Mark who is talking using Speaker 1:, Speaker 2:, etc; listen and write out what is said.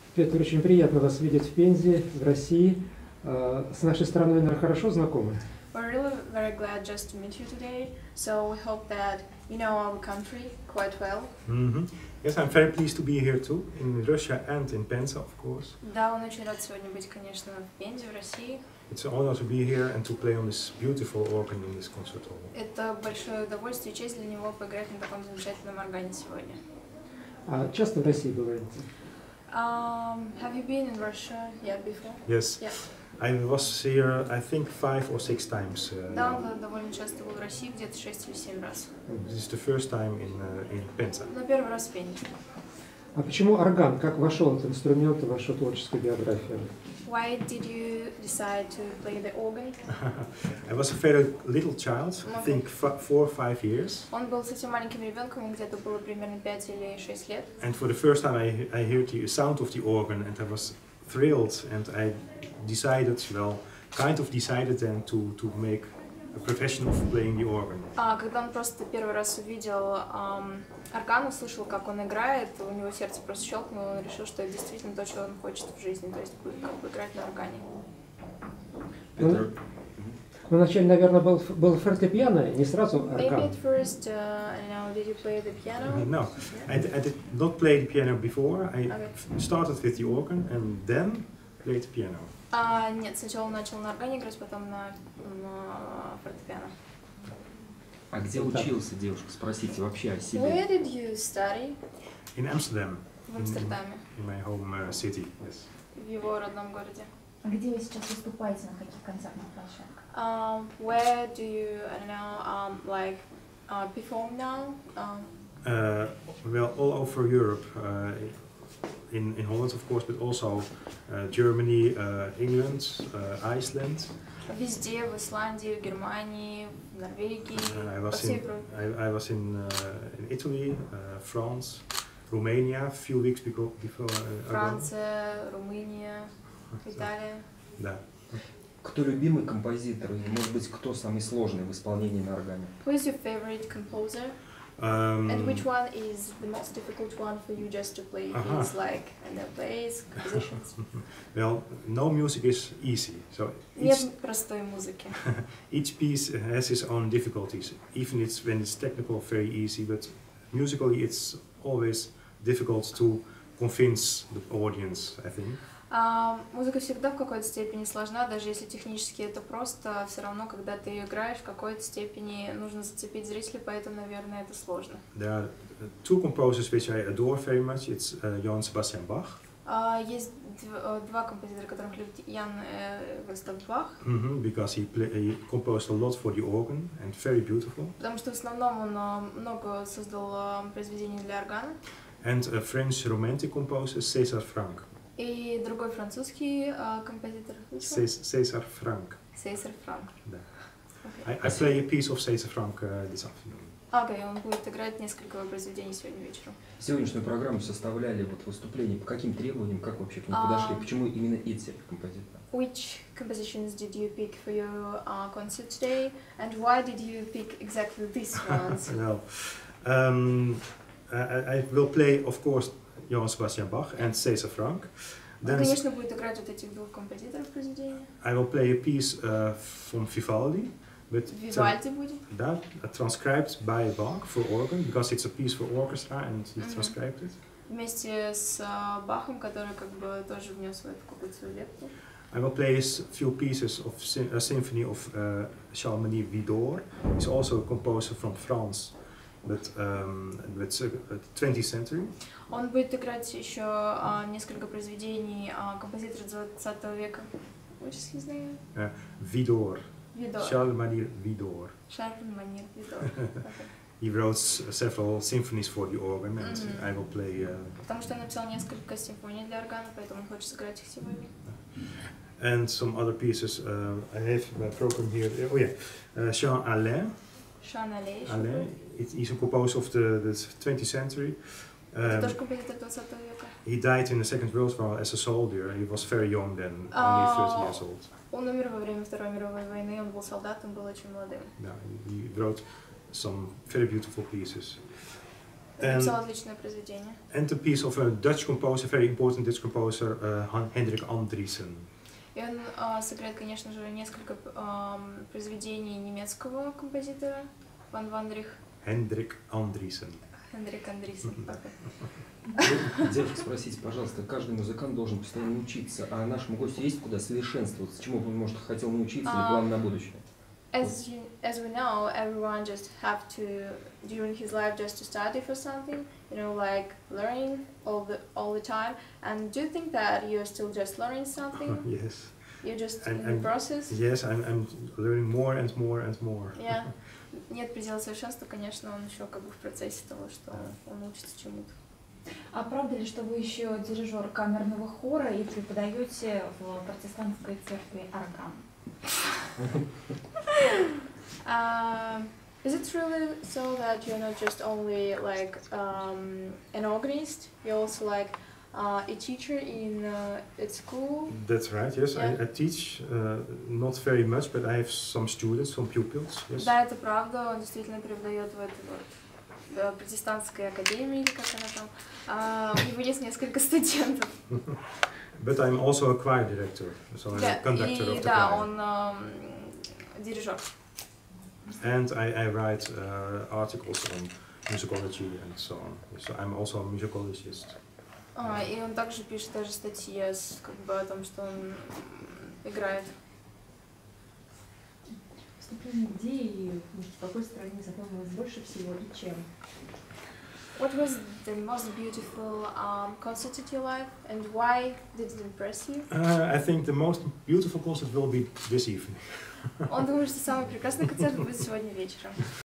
Speaker 1: Петр, очень приятно вас видеть в Пензе, в России. С нашей страной, наверное, хорошо знакомы?
Speaker 2: We're really very glad just to meet you today. So we hope that you know our country quite well.
Speaker 3: Yes, I'm very pleased to be here too, in Russia and in Penza, of course.
Speaker 2: Да, он очень рад сегодня быть, конечно, в Пензе, в России.
Speaker 3: It's an honor to be here and to play on this beautiful organ in this concert hall.
Speaker 2: Это большое удовольствие и честь для него поиграть на таком замечательном органе сегодня.
Speaker 1: А часто в России бываете?
Speaker 2: Have you been in Russia yet before?
Speaker 3: Yes.
Speaker 2: Yeah.
Speaker 3: I was here, I think, 5 or 6 times.
Speaker 2: Да, он довольно часто был в России, где-то 6 или 7 раз.
Speaker 3: This is the first time in Penza.
Speaker 2: Но первый раз в Пензе.
Speaker 1: А почему орган? Как вошел этот инструмент в вашу творческую биографию?
Speaker 2: Why did you decide to play the organ?
Speaker 3: I was a very little child, I think 4 or 5 years.
Speaker 2: Он был совсем маленьким ребенком, ему где-то было примерно 5 или 6 лет.
Speaker 3: And for the first time I heard the sound of the organ and I was thrilled and I decided then to make a profession of playing the organ.
Speaker 2: Когда он просто первый раз увидел орган, услышал, как он играет, у него сердце просто щелкнуло, он решил, что это действительно то, что он хочет в жизни, то есть как бы играть на органе.
Speaker 1: Ну, вначале, наверное, был фортепиано, не сразу орган.
Speaker 2: Maybe at first, did you play the piano?
Speaker 3: No, I did not play the piano before. I started with the organ and then played the piano.
Speaker 2: Нет, сначала начал на органе играть, потом на фортепиано.
Speaker 4: А где учился, девушка? Спросите вообще о себе.
Speaker 2: Where did you study?
Speaker 3: In Amsterdam.
Speaker 2: В Амстердаме.
Speaker 3: In my home city, yes.
Speaker 2: В его родном городе.
Speaker 5: А где вы сейчас выступаете, на каких концертных площадках?
Speaker 2: Where do you, perform now?
Speaker 3: Well, all over Europe. In Holland, of course, but also Germany, England, Iceland.
Speaker 2: Везде, в Исландии, в Германии, в Норвегии,
Speaker 3: по всей Европе. I was in Italy, France, Romania a few weeks before.
Speaker 2: Франция, Румыния, Италия.
Speaker 3: Да.
Speaker 4: Кто любимый композитор? И, может быть, кто самый сложный в исполнении на органе?
Speaker 2: Who is your favorite composer? And which one is the most difficult one for you just to play? His plays, compositions?
Speaker 3: Well, no music is easy. So
Speaker 2: Нет простой музыки.
Speaker 3: Each piece has its own difficulties. Even when it's technical, very easy, but musically it's always difficult to convince the audience, I think.
Speaker 2: Музыка всегда в какой-то степени сложна, даже если технически это просто, все равно, когда ты ее играешь, в какой-то степени нужно зацепить зрителей, поэтому, наверное, это сложно.
Speaker 3: There are two composers which I adore very much. It's Johann Sebastian Bach.
Speaker 2: Есть два композитора, которых любит Ян Густав Бах.
Speaker 3: Because he composed a lot for the organ and very beautiful.
Speaker 2: Потому что в основном он много создал произведений для органа.
Speaker 3: And a French romantic composer, César Franck.
Speaker 2: И другой французский композитор.
Speaker 3: César Franck.
Speaker 2: César Franck.
Speaker 3: Да. I play a piece of César Franck this afternoon.
Speaker 2: Окей, он будет играть несколько произведений сегодня вечером.
Speaker 4: Сегодняшнюю программу составляли выступления по каким требованиям, как вообще к ним подошли, почему именно эти композиторы?
Speaker 2: Which compositions did you pick for your concert today, and why did you pick exactly these ones?
Speaker 3: Well, I will play, of course, Johann Sebastian Bach and César Franck.
Speaker 2: Он, конечно, будет играть вот этих двух композиторов произведения.
Speaker 3: I will play a piece from Vivaldi.
Speaker 2: Vivaldi будет?
Speaker 3: Да, transcribed by Bach for organ, because it's a piece for orchestra and he transcribed it.
Speaker 2: Вместе с Бахом, который как бы тоже внес в эту какую-то свою лепту.
Speaker 3: I will play a few pieces of a symphony of Charles-Marie Widor. He's also a composer from France, but 20th century.
Speaker 2: Он будет играть еще несколько произведений композитора 20 века. Which is his name?
Speaker 3: Widor.
Speaker 2: Widor.
Speaker 3: Charles-Marie Widor.
Speaker 2: Charles-Marie Widor.
Speaker 3: He wrote several symphonies for the organ, and I will play.
Speaker 2: Потому что он написал несколько симфоний для органа, поэтому он хочет сыграть их сегодня.
Speaker 3: And some other pieces. I have my program here. Oh yeah, Jean Alain.
Speaker 2: Jean Alain.
Speaker 3: He's a composer of the 20th century.
Speaker 2: Это тоже композитор 20 века.
Speaker 3: He died in the Second World War as a soldier. He was very young then, only 30 years old.
Speaker 2: Он умер во время Второй мировой войны, он был солдатом, был очень молодым.
Speaker 3: Yeah, he wrote some very beautiful pieces.
Speaker 2: Написал отличное произведение.
Speaker 3: And the piece of a Dutch composer, very important Dutch composer, Hendrik Andriessen.
Speaker 2: И он сыграет, конечно же, несколько произведений немецкого композитора Ван Вандрих.
Speaker 3: Hendrik Andriessen.
Speaker 2: Хендрик Андрисен.
Speaker 4: Девушка, спросите, пожалуйста, каждый музыкант должен постоянно учиться, а нашему гостю есть куда совершенствоваться, чему бы он, может, хотел научиться или план на будущее?
Speaker 2: As we know, everyone just have to during his life just to study for something, you know, like learning all the time. And do you think that you're still just learning something?
Speaker 3: Yes.
Speaker 2: You're just in the process?
Speaker 3: Yes, I'm learning more and more and more.
Speaker 2: Yeah. Нет предела совершенства, конечно, он еще как бы в процессе того, что он учится чему-то.
Speaker 5: А правда ли, что вы еще дирижер камерного хора и преподаете в протестантской церкви орган?
Speaker 2: Is it really so that you're not just only like an organist, you're also like a teacher in at school?
Speaker 3: That's right, yes.
Speaker 2: Yeah.
Speaker 3: I teach not very much, but I have some students, some pupils, yes.
Speaker 2: Да, это правда, он действительно преподает в этой вот протестантской академии, или как она там. У него есть несколько студентов.
Speaker 3: But I'm also a choir director, so I'm a conductor of the
Speaker 2: да,
Speaker 3: choir.
Speaker 2: он дирижер.
Speaker 3: And I write articles on musicology and so on. So I'm also a musicologist.
Speaker 2: И он также пишет даже статьи как бы о том, что он играет.
Speaker 6: Вступление где и в какой стране запомнилось больше всего и чем?
Speaker 2: What was the most beautiful concert in your life, and why did it impress you?
Speaker 3: I think the most beautiful concert will be this evening.
Speaker 2: Он думает, что самый прекрасный концерт будет сегодня вечером.